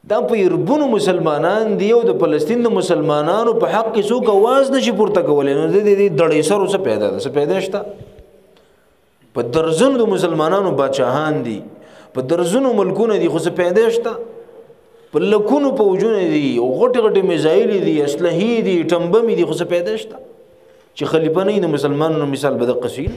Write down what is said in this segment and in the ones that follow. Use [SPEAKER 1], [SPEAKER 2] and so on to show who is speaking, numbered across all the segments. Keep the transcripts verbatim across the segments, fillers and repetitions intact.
[SPEAKER 1] دا په یربونو مسلمانان دی او د فلسطین د مسلمانانو په حق کې څوک आवाज نشي پورته کولای نو د دې دړې سره څه پیدا ده څه پیدا شته په درزونو د مسلمانانو بادشاهان دي په درزونو ملکونه دي خو څه پیدا شته په لکونو په وجونه دي او غټ غټ میزایل دي اسلحې دي ټمبمې دي خو څه پیدا شته چې خلیفہ نه د مسلمانانو مثال بد قصین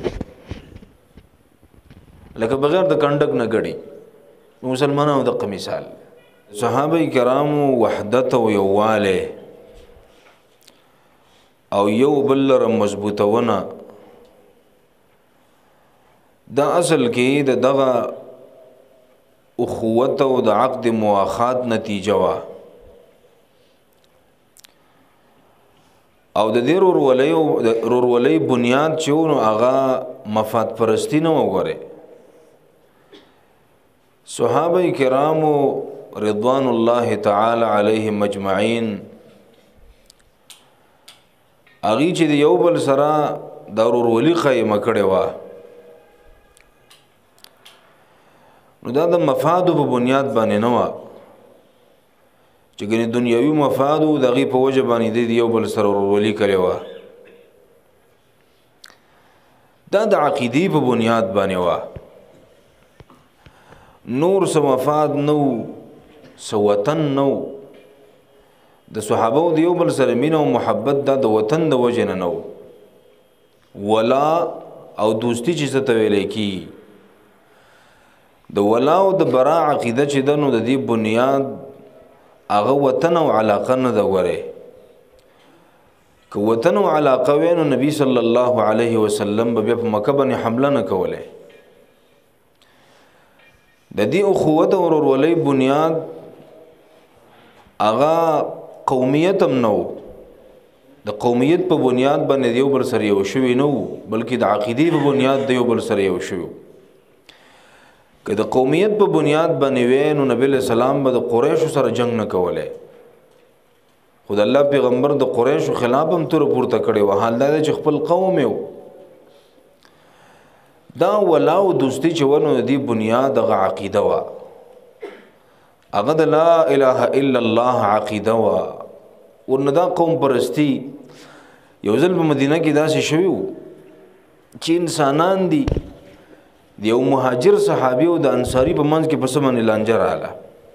[SPEAKER 1] لکه بغیر د کنډک نه غړي مسلمانانو د مثال صحابه کرامو وحدت او یواله او یو بل سره مضبوطونه دا اصل کې د دغه اخوت او د عقد مواخات نتیجه وا او د دې ورولې او د ورولې بنیاد چونو هغه مفاد پرستی نه وګوره صحابه کرامو رضوان الله تعالی علیهم مجمعین اغي چې یو بل سره دارور ولی خیمه کړي وا نو دا د مفاد په بنیاد باندې نه وا چې ګنې دنیوي مفاد او دغه په وجه باندې دی یو بل سره ولی کړي وا دا د عقیدی په بنیاد باندې وا نور سم مفاد نو سو وطن نو د صحابه د یو بل سره مینه او محبت دا د وطن د وجه نه نو ولا او دوستی چې څه ته ویلې کی د ولا او د برا عقیده چې دنو د دې بنیاد هغه وطن او علاقه نه د وره که وطن او علاقه وینو نبی صلی الله علیه وسلم به په مکه باندې حمله نه کوله د دې اخوت او ورولې بنیاد اغا قومیت هم نو د قومیت په بنیاد باندې یو بل سره یو شوی نو بلکې د عقیدې په بنیاد د یو بل سره یو شوی که د قومیت په بنیاد باندې وینو نبی له سلام به د قریش سره جنگ نه کوله خدای الله پیغمبر د قریش خلاف هم تر پورته کړي و حال دا چې خپل قوم یو دا ولا او دوستی چې ونه دی بنیاد د عقیده وا هغه د لا اله الا الله عقیده وا ورندا قوم پرستی یو ځل په مدینه کې داسې شوی چې انسانان دي یو مهاجر صحابي او د انصاری په منځ کې په سمن لانجر اعلی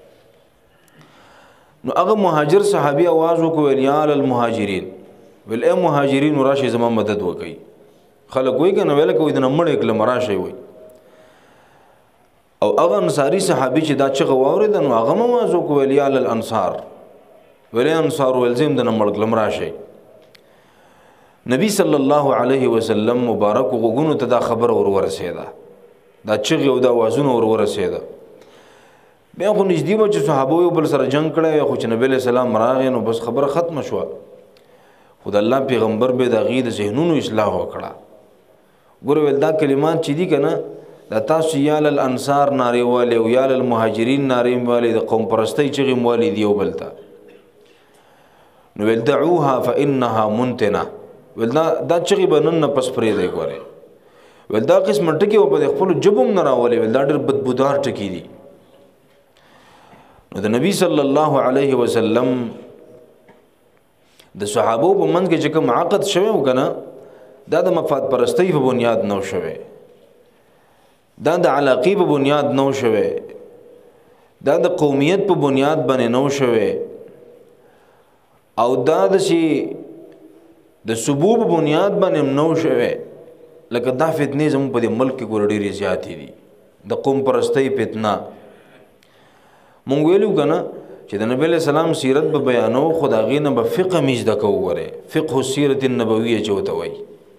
[SPEAKER 1] نو هغه مهاجر صحابي आवाज وکړ یا المهاجرین ول اے مهاجرین راشي زما مدد وکړي خلک وای کنه ویل کوي د نمړ کله مراشي وای او هغه انصاری صحابي چې دا چغه واورید نو هغه موازو کو ویل یا الانصار ویل انصار ولزم د نمړ کله مراشي نبی صلی الله علیه وسلم مبارک وګونو ته دا خبر اور ورسېدا دا چغه او دا وازونه اور ورسېدا بیا خو نږدې و چې صحابه یو بل سره جنگ کړی خو چې نبی له سلام راغی نو بس خبره ختم شو خدای الله پیغمبر به د غید ذهنونو اصلاح وکړه ګور ول دا کلمات چې دي کنه دا تاسو یا الانصار ناری والے او یا المهاجرین ناری والے د قوم پرستی چې غم والي دی وبلتا نو ول دعوها فانها منتنه ول دا دا چې بنن پس پرې دی ګوره ول دا قسم ټکی په خپل جبم نه راولي ول دا ډېر بدبودار ټکی دي نو د نبی صلی الله علیه وسلم د صحابو په منځ کې چې کوم عقد شوی وکنه دا د مفاد پرستی په بنیاد نو شوی دا د علاقی په بنیاد نو شوی دا د قومیت په بنیاد باندې نو شوی او دا د شي د سبوب بنیاد باندې نو شوی لکه دا فتنې زموږ په ملک کې ګور ډېرې زیاتې دي د قوم پرستی فتنه مونږ ویلو کنه چې د نبی له سلام سیرت به بیانو خدای نه به فقه مزد کووره فقه السیرت النبویه چوته وای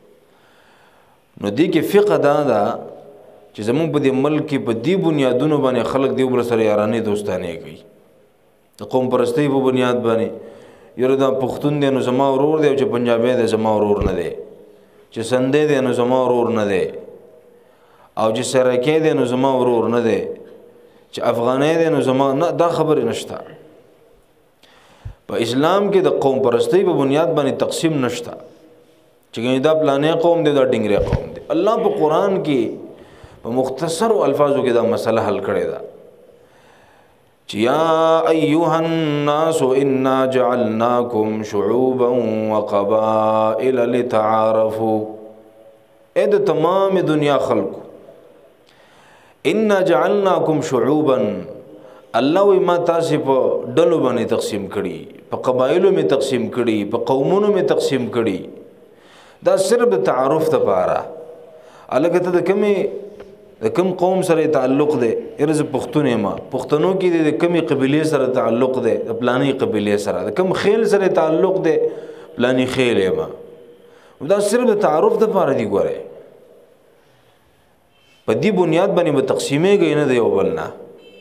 [SPEAKER 1] نو دې کې فقه دا دا چې زموږ په دې ملک کې په دې بنیادونو باندې خلک دی بل سره یارانه دوستانه کوي د قوم پرستی په بنیاد باندې یره دا پښتون دی نو زما ورور دی چې پنجابی دی زما ورور نه دی چې سندې دی نو زما ورور نه دی او چې سرکې دی نو زما ورور نه دی چې افغانې دی نو زما نه دا خبره نشته په اسلام کې د قوم پرستی په بنیاد باندې تقسیم نشته چې دا پلانې قوم دی دا ډنګره قوم دی الله په قران کې په مختصر الفاظو کې دا مسله حل کړی دا یا ایها الناس انا جعلناکم شعوبا وقبائل لتعارفوا، اے د تمام دنیا خلقو، انا جعلناکم شعوبا، الله وی ما تاسو په ډلو باندې تقسیم کړي، په قبایلو می تقسیم کړي، په قومونو می تقسیم کړي، دا صرف د تعارف لپاره. الګ ته د کمی د کم قوم سره تعلق دی، ارز پښتون ما پښتنو کې د کمی قبیله سره تعلق دی، د پلاني قبیله سره، د کم خیل سره تعلق دی، پلاني خیل ما. دا صرف د تعارف د لپاره دی. ګوره په دې بنیاد باندې به تقسیمې غي نه دی یو بل نه.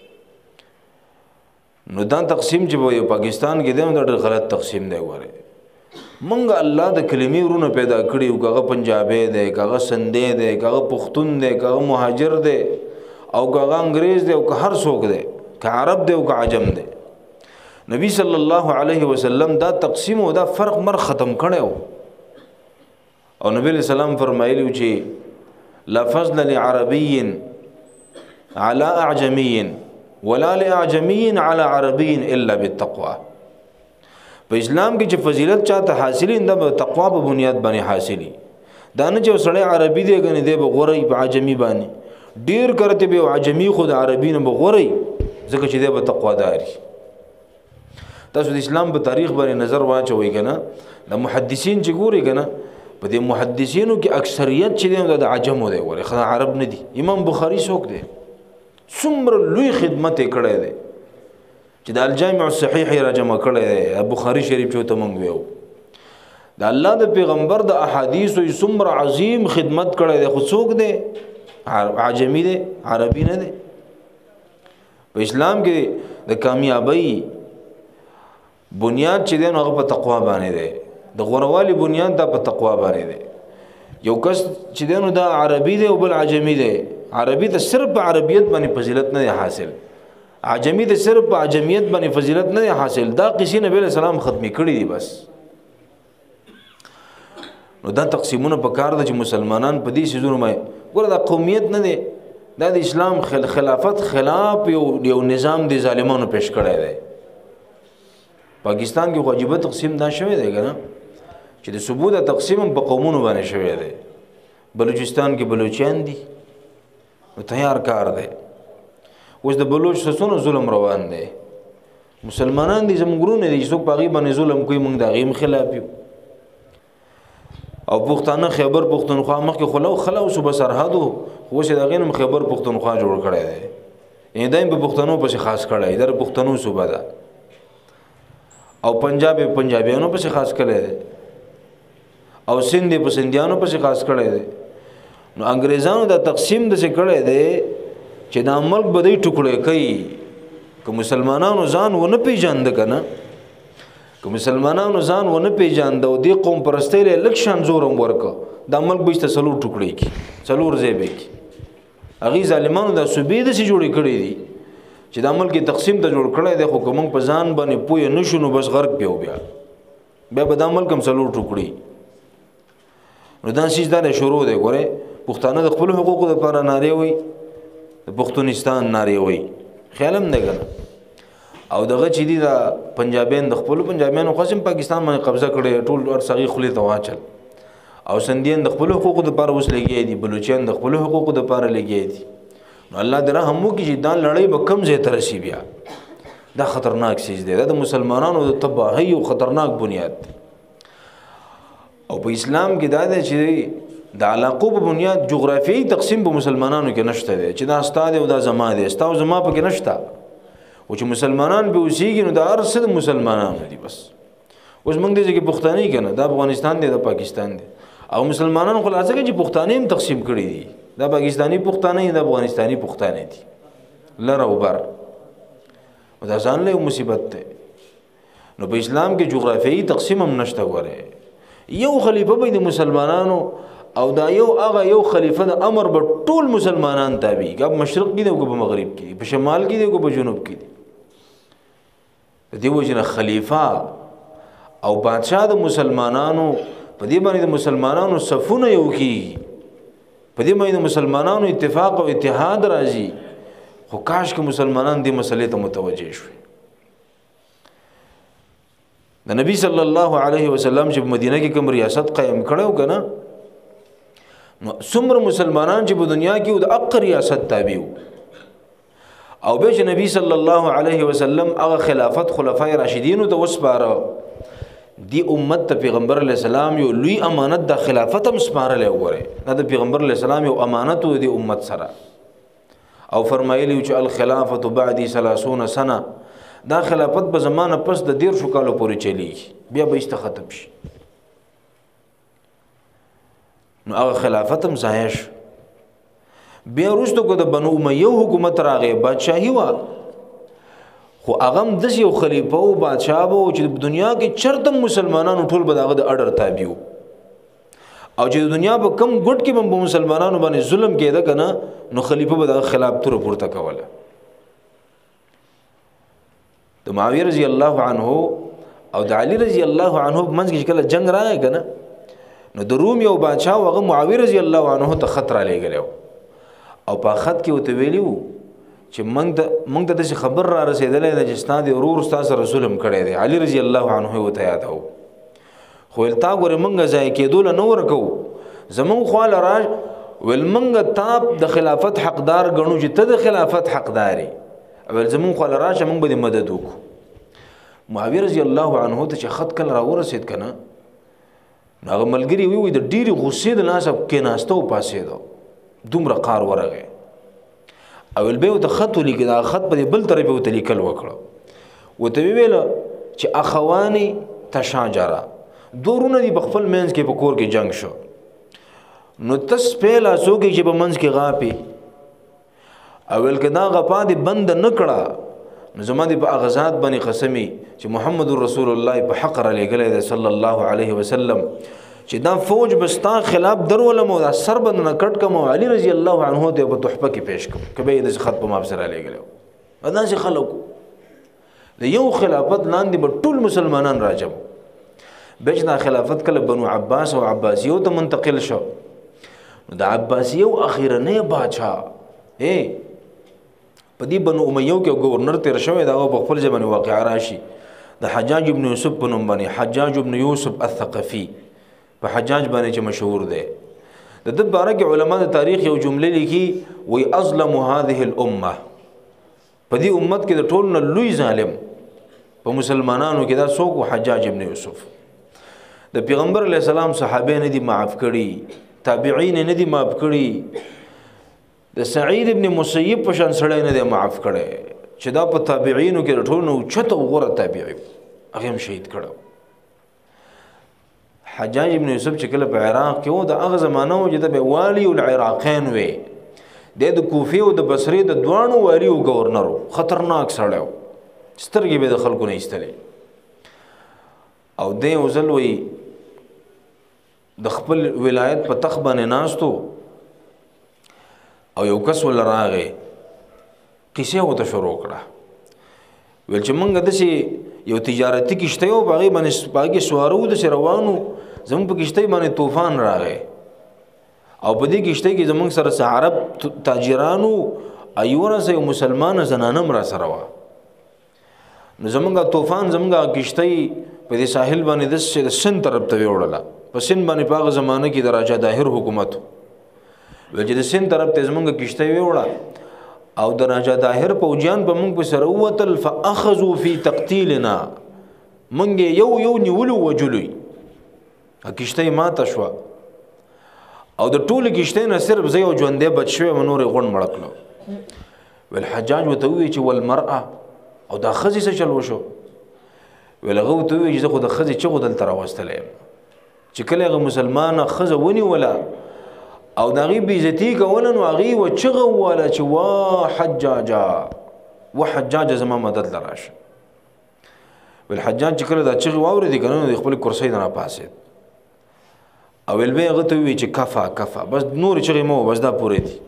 [SPEAKER 1] نو دا تقسیم چې په پاکستان کې دی دا ډېر غلط تقسیم دی. ګوره منګ الله د کلمې ورونه پیدا کړي، او کاغه پنجابي دی، کاغه سندي دی، کاغه پښتون دی، کاغه مهاجر دی، او کاغه انګريز دی، او که هر څوک دی، که عرب دی او که عجم دی. نبی صلی الله علیه وسلم دا تقسیم او دا فرق مر ختم کړو. او نبی علیہ السلام فرمایلی چې لا فضل لعربی على اعجمی ولا لاعجمی على عربی الا بالتقوى. په اسلام کې چې فضیلت چاته حاصلې نه به تقوا په بنیاد باندې حاصلې. دا نه چې سړی عربي دی غني دی به غوري په عجمي باندې ډیر کرته به عجمي خود عربي نه به غوري، ځکه چې دی به تقوا داري. تاسو د اسلام په تاریخ باندې نظر واچوي کنه، د محدثین چې ګوري کنه، په دې محدثینو کې اکثریت چې دی د عجمو دی، ورې خدای عرب نه دي. امام بخاری څوک دی؟ څومره لوی خدمت یې کړی دی چې د الجامع الصحیح را جمع کړی دی. بخاری شریف چې ته مونږ ویو د الله د پیغمبر د احادیث او څومره عظیم خدمت کړی دی، خو څوک دی؟ عجمی دی، عربي نه دی. په اسلام کې د کامیابی بنیاد چې دی نو هغه په تقوا باندې دی، د غوروالي بنیاد دا په تقوا باندې دی. یو کس چې دی نو دا عربي دی او بل عجمی دی، عربي ته صرف په عربیت باندې فضیلت نه حاصل، عجمی ته صرف په عجمیت باندې فضیلت نه حاصل. دا قصې نبی علیہ السلام ختمي کړي دي بس. نو دا تقسیمونه په کار د چې مسلمانان په دې سيزونو مې ګوره دا قومیت نه دی، دا د اسلام خلافت خلاف یو یو نظام دی ظالمانو پیش کړی دی. پاکستان کې واجبه تقسیم دا شوی دی کنه چې د ثبوت تقسیم په قومونو باندې شوی دی. بلوچستان کې بلوچیان دي، نو تیار کار دی. اوس د بلوچ سسونو ظلم روان دی، مسلمانان دي زمونږ دي چې څوک په هغې باندې ظلم کوي، موږ د هغې خلاف یو. او پښتانه خیبر پښتونخوا مخکې خو لو خلا اوس به سرحد و، خو اوس یې د هغې نه خیبر پښتونخوا جوړ کړی دی. یعنې دا یې په پښتنو پسې خاص کړی، دا د پښتنو صوبه ده. او پنجاب یې پنجابیانو پسې خاص کړی دی، او سند یې په سندیانو پسې خاص کړی دی. نو انګریزانو دا تقسیم داسې کړی دی چې دا ملک به دی ټوکړی کوي. که مسلمانانو ځان ونه پیژانده که نه، که مسلمانانو ځان ونه پیژانده او دې قوم پرستۍ له لږ شان زور هم ورکه، دا ملک به ایسته څلور ټوکړی کړي، څلور ځای به کړي. هغې ظالمانو دا صوبې داسې جوړې کړې دي چې دا ملک تقسیم ته جوړ کړی دی. خو که موږ په ځان باندې پوه نه شو نو بس غرق بیا بیا بیا به دا ملک هم څلور ټوکړي. نو دا سیز دا شروع دی. ګورئ پښتانه د خپلو حقوقو دپاره نارې وایي، د پښتونستان نارې وایي، خیال هم دی که نه. او دغه چې دي دا پنجابیان د خپلو پنجابیانو خاصم پاکستان باندې قبضه کړی، ټول هر څه هغې خولې ته واچل. او سندیان د خپلو حقوقو دپاره اوس لګیا دي، بلوچیان د خپلو حقوقو دپاره لګیا دي. نو الله دې رحم وکړي چې دا لړۍ به کم ځای ته رسي. بیا دا خطرناک چیز دی، دا د مسلمانانو د تباهۍ او خطرناک بنیاد دی. او په اسلام کې دا دی چې د علاقو په بنیاد جغرافیایي تقسیم په مسلمانانو کې نشته دی، چې دا ستا دی او دا زما دی، ستا او زما پکې نشته. او چې مسلمانان به اوسېږي نو دا هر څه د مسلمانانو دي. بس اوس موږ دې ځکه پښتانه که نه، دا افغانستان دی، دا پاکستان دی. او مسلمانانو خو ځکه چې پښتانه هم تقسیم کړي دي، دا پاکستانی پښتانه دا افغانستانی پښتانه دي، لر او بر. دا ځان له مصیبت ده. نو په اسلام کې جغرافیایي تقسیم هم نشته. ګوره یو خلیفہ به د مسلمانانو، او دا یو هغه یو خلیفہ د امر به ټول مسلمانان تابع، که مشرق کې دی او که په مغرب کې دی، په شمال کې دی او که په جنوب کې دی. د دې وجې نه خلیفہ او بادشاه د مسلمانانو په دې باندې د مسلمانانو صفونه یو کېږي، په دې باندې د مسلمانانو اتفاق او اتحاد راځي. خو کاش که مسلمانان دې مسلې ته متوجه شوي. د نبی صلی الله علیه وسلم چې په مدینه کې کوم ریاست قائم کړو کنه نو څومره مسلمانان چې په دنیا کې د اقر ریاست تابع وو او به چې نبی صلی الله علیه وسلم هغه خلافت خلفای راشدین ته وسپاره دی امت ته پیغمبر علیه السلام یو لوی امانت د خلافت هم سپارلې وره دا د پیغمبر علیه السلام یو امانت و دی امت سره او فرمایلی چې الخلافه بعدی ثلاثون سنه دا خلافت په زمانه پس د دیر شو کالو پورې چلیږي بیا به است ختم شي. نو هغه خلافت هم ضایع شو. بیا وروسته کو د بنو امیه حکومت راغی بادشاہي وا خو هغه هم داسې یو خلیفه او بادشاه و چې په دنیا کې چرته مسلمانانو ټول به دغه د اډر تابع وو او چې د دنیا په کم ګډ کې به مسلمانانو باندې ظلم کېده کنه نو خلیفه به دغه خلاف تور پورته کوله. د معاویه رضی الله عنه او د علی رضی الله عنه منځ کې کله جنگ راغی کنه نو د روم یو بادشاه هغه معاویه رضی الله عنه ته خطر لګلو او په خط کې وته ویلیو چې موږ د موږ د خبر را رسیدلې د جستان دی ورور استاد سره ظلم کړی دی. علی رضی الله عنه وته یادو خو التا ګوره موږ ځای کېدول نه ورکو زمون خو لراج ول موږ تاب د خلافت حقدار غنو چې ته د خلافت حقداري اول زمون خو لراج موږ به مدد وکړو. معاویه رضی الله عنه ته چې خط کله را ورسید کنه هغه ملګری وی وی د ډیری غصې د ناس کې ناستو پاسې دو دومره قار ورغه اول به ته خط ولیکي دا خط په بل طرف وته لیکل وکړو وته ویل چې اخوانی تشاجرا دورونه دی بخفل مینز کې په کور کې جنگ شو نو تس پهلا سوګي چې په منځ کې غاپي اول کدا غپا دی بند نکړه نو زما دی په اغزاد باندې قسمی چې محمد رسول الله په حق را لګلې صلی الله علیه وسلم چې دا فوج بستا خلاف درولم او سر بند نه کټ کوم علی رضی الله عنه ته په تحفه کې پیش کوم کبه د خط په مابسره لګلو ادا چې خلکو د یو خلافت لاندې به ټول مسلمانان راجم بجنا خلافت کله بنو عباس او عباسیو ته منتقل شو د عباسیو اخیرنه بادشاہ اے پدی بنو امیو کې گورنر تیر شوی دا په خپل ځمن واقع راشي د حجاج ابن یوسف په نوم باندې حجاج ابن یوسف الثقفي په حجاج باندې چې مشهور دی د د باره کې علما د تاریخ یو جمله لیکي وی اظلم هذه الامه پدی امت کې د ټول نه لوی ظالم په مسلمانانو کې دا څوک حجاج ابن یوسف د پیغمبر علی السلام صحابه نه دي معاف کړي تابعین نه دي معاف کړي د سعید ابن مسیب په شان سره نه دی معاف کړي چې دا په تابعینو کې ټول نو چته وګوره تابعی هغه هم شهید کړه. حجاج ابن یوسف چې کله په عراق کې و د هغه زمانو چې د والی العراقین وې د کوفه او د بصره د دوانو والی او گورنر خطرناک سره سترګې به د خلکو نه ایستلې او د وزل وې د خپل ولایت په تخ باندې ناستو او یو کس ول راغې کیسه وته شروع کړه ول چې مونږ د شي یو تجارتي کشته یو باغې باندې باغې سوارو د روانو زموږ په کشته باندې طوفان راغې او په دې کشته کې زموږ سره عرب تاجرانو ایونه سه مسلمان زنانم را سره وا نو زمونږ طوفان زمونږ کشته په دې ساحل باندې د سن طرف ته وړله په سن باندې په زمانه کې د راجا داهر حکومت وجه د سین طرف ته زمونږ کشته ویوړه او د راجا داهر پوجیان په مونږ په سره وتل فاخذوا فی تقتیلنا مونږ یو یو نیولو وجلوی کشته ماته شو او د ټوله کشته نه صرف زه یو ژوندې بچ شوی منور غون مړکلو ول حجاج وته وی چې والمرأه او دا خزي څه چلو شو ولغه وته وی چې خو د خزي چغو دل تر واستلې چې کله مسلمان خزه ونی ولا او داغي بیزتی کولن واغي و چغه ولا چې وا حجاجا و حجاج زما مدد لراش ول حجاج کله دا چغه واوري دي کنه خپل کرسي نه پاسید او ول به غته وی چې کفا کفا بس نور چغه مو بس دا پوره دي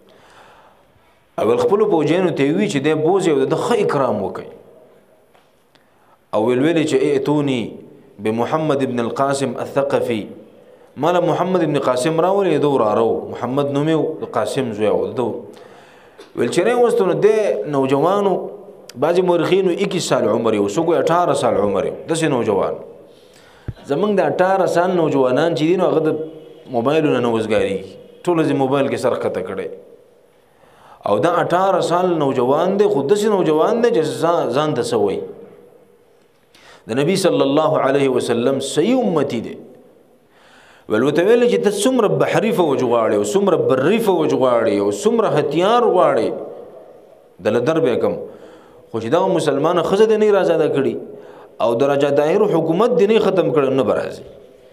[SPEAKER 1] او خپل پوجینو ته وی چې د بوز یو د خې کرام وکي او ول ویل چې ائتونی بمحمد ابن القاسم الثقفي مال محمد ابن قاسم راولې دو را رو محمد نومو قاسم زویو دو ول چرې وستونه د نوجوانو بعضی مورخینو اکیس سال عمر یو سو اٹھارہ سال عمر یو داسې نوجوان زمونږ د اٹھارہ سال نوجوانان چې دي نو هغه د موبایلونو نه وزګاری ټول د موبایل کې سر خطه کړي او دا اٹھارہ سال نوجوان دی خود داسې نوجوان دی چې ځان ته سوي د نبی صلی الله علیه وسلم صحیح امتی دی ولوتویل چې ته څومره بحریفه وجغواړي او څومره بریفه وجغواړي او څومره هتیار غواړي د لدر به کم خو چې دا مسلمان خزه د نه راځه کړي او درجه دایر حکومت د نه ختم کړي نه برازي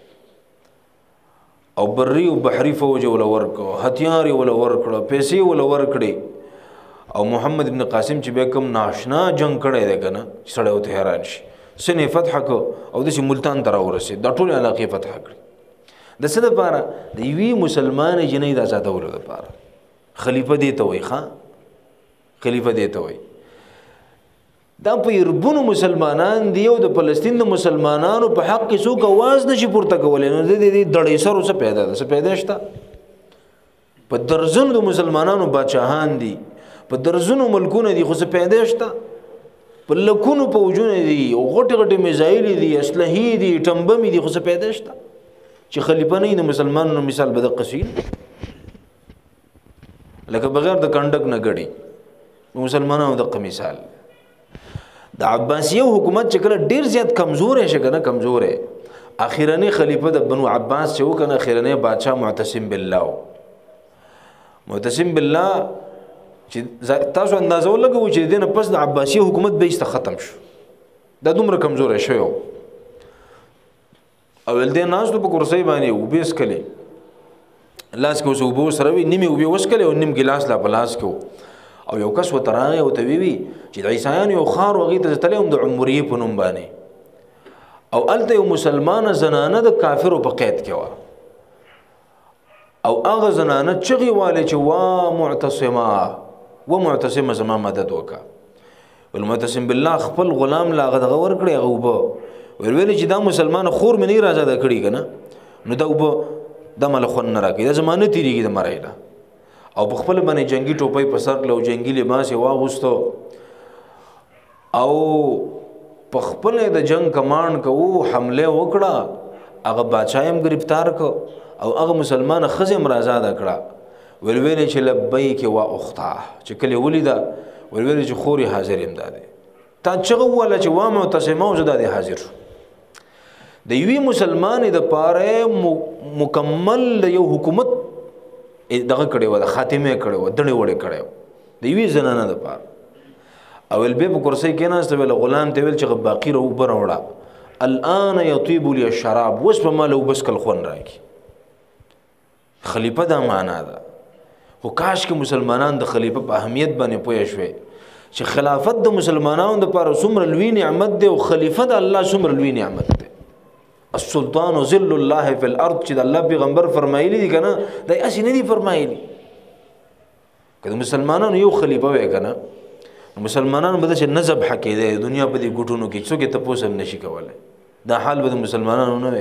[SPEAKER 1] او بری او بحریفه وجول ورکو هتیار ول ورکړه پیسې ول ورکړي او محمد ابن قاسم چې به کم ناشنا جنگ کړي دی کنه سړیو ته حیران شي سنه فتح کو او د ملتان تر ورسې د ټول علاقې فتح کړي د څه لپاره د یوې مسلمان جنۍ د آزادولو لپاره خلیفہ دی ته وای ښا خلیفہ دی ته وای دا په یربونو مسلمانان دی او د فلسطین د مسلمانانو په حق کې څوک आवाज نشي پورته کولای نو د دې دړې سره څه پیدا ده څه پیدا شته په درزونو د مسلمانانو بادشاهان دي په درزونو ملکونه دي خو څه پیدا شته په لکونو په وجونه دي او غټ غټ میزایل دي اسلحې دي ټمبمې دي خو څه پیدا شته چې خلیفہ نه د مسلمانانو مثال به د قصین لکه بغیر د کنډک نه غړي مسلمانانو د مثال د عباسیه حکومت چې کله ډیر زیات کمزور شي کنه کمزور ہے اخیرنی خلیفہ د بنو عباس چې وکنه اخیرنی بادشاہ معتصم بالله معتصم بالله چې تاسو اندازه ولګو چې دینه پس د عباسیه حکومت به است ختم شو دا دومره کمزور شوی او ول دې ناس په کرسي باندې وبېس کړي لاس کې وسو بو سره وی نیمه وبې وسکلې او نیم ګلاس لا پلاس کې او یو کس وتراغه او توی وی چې عیسایان یو خار وغې ته تلهم د عمرې په نوم باندې او الته یو مسلمان زنانه د کافرو په قید کې و او هغه زنانه چغي والے چې وا معتصمه و معتصمه زما مدد وکا والمعتصم بالله خپل غلام لا غدغه ور کړی غوبه ورول چې دا مسلمان خور مې نه راځه د کړي کنه نو دا وب د مل خون نه راکې د زمانه تیریږي د مرایلا او په خپل باندې جنگي ټوپۍ په سر لو جنگي لباس واغوستو او په خپل د جنگ کمانډ کو حمله وکړه هغه بادشاہم گرفتار کو او هغه مسلمان خزم آزاد کړه ولول چې لبیک وا اختا چې کله ولیدا ولول چې خوري حاضر امداد تا چغه ولا چې وا معتصمه او زده حاضر د یوې مسلمان د پاره مکمل یو حکومت دغه کړي و د خاتمه کړي و دړې وړې کړي د یوې زنانه د پاره او البه په کرسي کې نه استویل غلام ته ویل چې باقی رو بر وړه الان یطيب لي الشراب وس په مال او بس کل خون راکی خلیفہ دا معنا ده خو کاش کې مسلمانان د خلیفہ په اهمیت باندې پوه شوي چې خلافت د مسلمانانو د لپاره څومره لوی نعمت دی او خلیفہ د الله څومره لوی نعمت دی السلطان ذل الله فی الارض چې الله پیغمبر فرمایلی دي کنه دای اسی نه دي فرمایلی کله مسلمانانو یو خلیفہ وای کنه مسلمانانو به چې نزب حقې دی دنیا په دې ګټونو کې څوک ته پوسم نشي کولای دا حال به مسلمانانو نه وي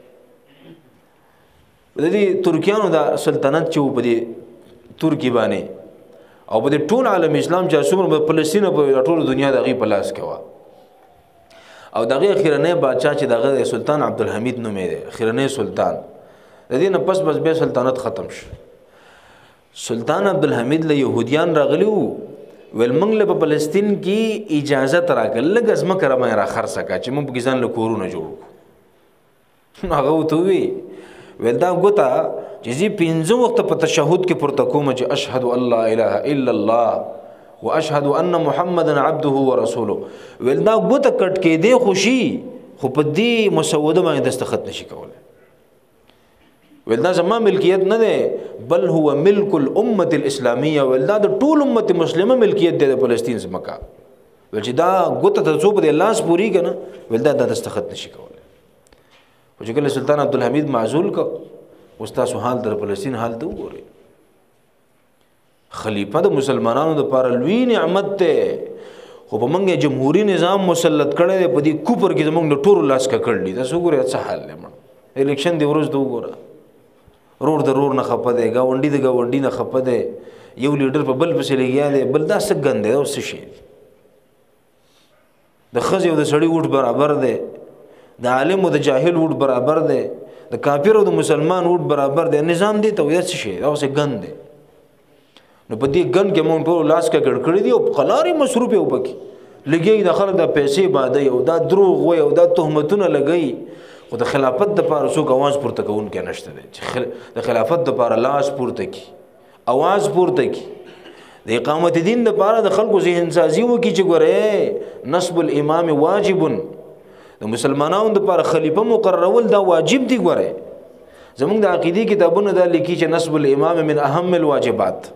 [SPEAKER 1] د دې ترکیانو د سلطنت چې په دې ترکی باندې او په ټول عالم اسلام چې څومره په فلسطین په ټول دنیا دغه په لاس کې و او دغه اخیرنه بادشاہ چې دغه سلطان عبدالحمید نومې دی اخیرنه سلطان د دې نه پس بس به سلطنت ختم شو سلطان عبدالحمید له يهوديان راغلیو ول موږ له فلسطین کې اجازه راکړل لږ ازمه کرمه را خرڅه کا چې موږ ګزان له کورونه جوړو هغه ته وی ول دا ګوتا چې زی پنځه وخت په تشهود کې پورته کوم چې اشهد ان لا اله الا الله واشهد ان محمدا عبده ورسوله ول دا ګوتا کټ کې دی خوشي خو په دې مسوده باندې دستخط نشي کولای ول دا زما ملکیت نه ده بل هو ملک الامه الاسلاميه ول دا د ټول امت مسلمه ملکیت ده د فلسطین زمکا ول چې دا ګوتا ته څو په لاس پوری کنه ول دا د دستخط نشي کولای او چې کله سلطان عبدالحمید معزول کو استاد حال در فلسطین حال ته وګوري خلیفہ د مسلمانانو د لپاره لوی نعمت ته خو په منګه جمهوریت نظام مسلط کړي دی په دې کوپر کې زمونږ د ټورو لاس کا کړلی دا وګوره څه حال لمن الیکشن دی ورځ دوه وګوره رور د رور نه خپه دی گاونډي د گاونډي نه خپه دی یو لیډر په بل پسې لګیا دی بل دا څه ګند دی او څه شي د ښځې او د سړي ووټ برابر دی د عالم او د جاهل ووټ برابر دی د کافر او د مسلمان ووټ برابر دی نظام دی ته وایي څه شی دا څه ګند دی نو په دې ګند کې مونږ ټول لاس کې ګډ کړي دي او قلارې مصروف یې وپکې لګي د خلک د پیسې بادوي او دا دروغ وایي او دا تهمتونه لګوي خو د خلافت دپاره څوک اواز پورته کوونکی نشته دی چې د خلافت دپاره لاس پورته کړي اواز پورته کړي د اقامت دین دپاره د خلکو ذهن سازي وکړي چې ګوره نصب الامام واجب د مسلمانانو دپاره خلیفه مقررول دا واجب دی ګوره زمونږ د عقیدې کتابونه دا لیکي چې نصب الامام من اهم الواجبات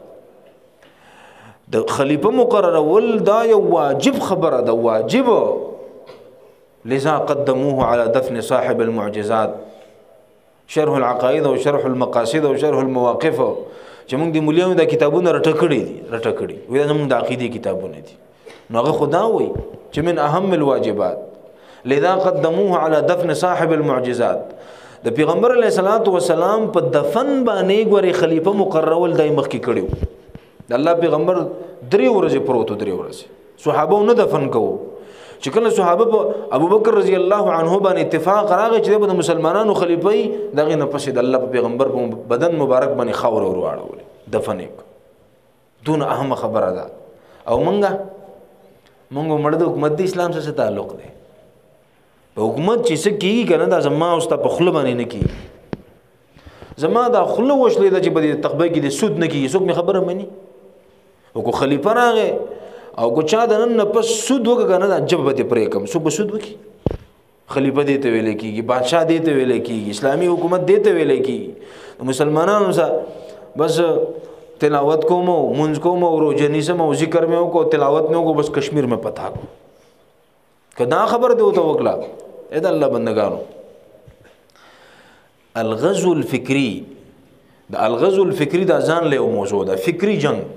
[SPEAKER 1] د خلیفه مقررول دا یو واجب خبره ده واجب لذا قدموه على دفن صاحب المعجزات شرح العقائد او شرح المقاصد او شرح المواقف چې موږ د مولیانو دا کتابونه رټه کړي دي رټه کړي وای دا موږ د عقیدې کتابونه دي نو هغه خدا وای چې من اهم الواجبات لذا قدموه على دفن صاحب المعجزات د پیغمبر علیه الصلاۃ والسلام په دفن باندې ګوري خلیفہ مقررول دای مخ کې کړیو د الله پیغمبر درې ورځې پروت درې ورځې صحابه نه دفن کوو چې کله صحابه په ابو بکر رضی الله عنه باندې اتفاق راغی چې د مسلمانانو خلیفہ دغه نه پسې د الله پیغمبر په بدن مبارک باندې خاور ور واړول دفن یې دون اهم خبره ده او مونږه مونږ مړ د حکومت د اسلام سره تعلق دی په حکومت چې څه کیږي کنه دا زما او ستا په خله باندې نه کیږي زما دا خله وشلې ده چې په تقبه کې د سود نه کیږي څوک مې خبره مني او کو خلیفہ راغی او کو چا د نن پس سود وکنه دا جب به پرې کم سو به سود وکي خلیفہ دې ته ویل کیږي بادشاہ دې ته ویل کیږي اسلامي حکومت دې ته ویل کیږي مسلمانانو سره بس تلاوت کوم منځ کوم او روزنی سم او ذکر مې کو تلاوت مې کو بس کشمیر میں پتا کو کدا خبر دی تو وکلا اې د الله بندگانو الغزو الفکری د الغزو الفکری دا ځان له موضوع ده فکری جنگ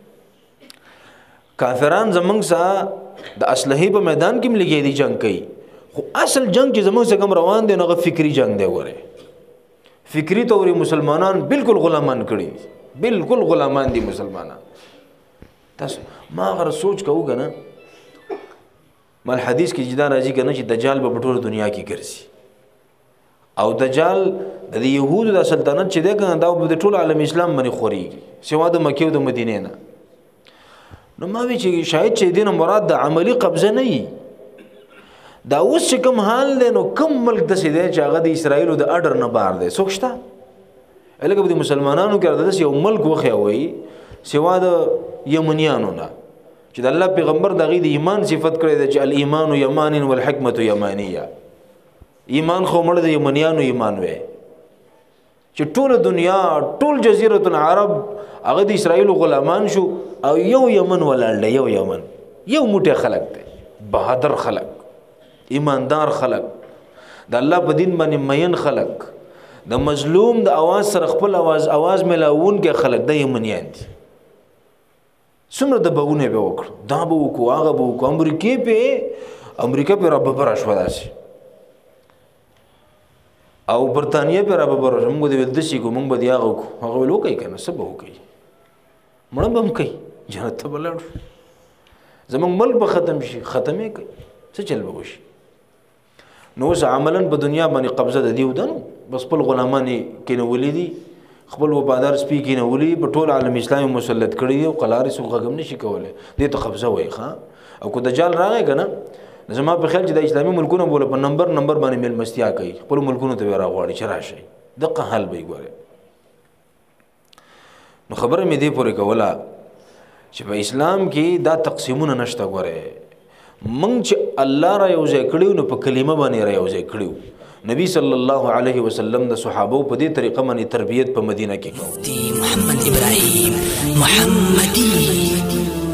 [SPEAKER 1] کافران زمنګ سا د اسلحې په میدان کې ملګری دي جنگ کوي خو اصل جنگ چې زمنګ څخه کم روان دي نو فکری جنگ دی وره فکری توري مسلمانان بالکل غلامان کړي بالکل غلامان دي مسلمانان تاسو ما غره سوچ کوو کنه مال حدیث کې جدا راځي کنه چې دجال په ټول دنیا کې ګرځي او دجال د يهودو د سلطنت چې ده کنه دا په ټول عالم اسلام باندې خوريږي سوا د مکه او د مدینه نه نو ما وی چې شاید چې دین مراد د عملی قبضه نه وي دا اوس چې کوم حال دی نو کوم ملک د سیده چې هغه د اسرائیل د اډر نه بار دی سوچتا الګ د مسلمانانو کې د یو ملک وخی وي سوا د یمنیانو نه چې د الله پیغمبر دغه د ایمان صفت کړی دی چې الايمان یمان والحکمت یمانیه ایمان خو مړ د یمنیانو ایمان وي چې ټول دنیا ټول جزیره العرب هغه د اسرائیل غلامان شو او یو یمن ولړل یو یمن یو موټه خلق دی بہادر خلق ایماندار خلق د الله په دین باندې مین خلق د مظلوم د आवाज سره خپل आवाज आवाज ملاون کې خلق د یمنیان دي څومره د بهونه به وکړو دا به وکړو هغه به وکړو امریکای په امریکا په رب پر اشوا داسي او برتانیې په رب پر موږ د ولدي کو موږ به دیغه کو هغه ولو کوي کنه سبا وکي مړ بم کوي جنت ته بلړ زمون ملک به ختم شي ختمه کوي څه چل به وشي نو اوس عملاً په دنیا باندې قبضه د دیو دنو بس خپل غلامان کینه ولیدي خپل وفادار سپی کینه ولي په ټول عالم اسلامي مسلط کړی او قلاري سو غږم نشي کوله دې ته قبضه وای ښا او کو دجال راغی کنه زما په خیال چې د اسلامي ملکونو بوله په نمبر نمبر باندې مل مستیا کوي خپل ملکونو ته راغواړي چې راشي دغه حل به ګوره نو خبره مې دی پورې کوله چې په اسلام کې دا تقسیمونه نشته ګوره مونږ چې الله را یوځای کړیو نو په کلمه باندې را یوځای کړیو نبی صلی الله علیه وسلم د صحابه په دې طریقه باندې تربیت په مدینه کې کوي
[SPEAKER 2] محمد ابراهیم محمدی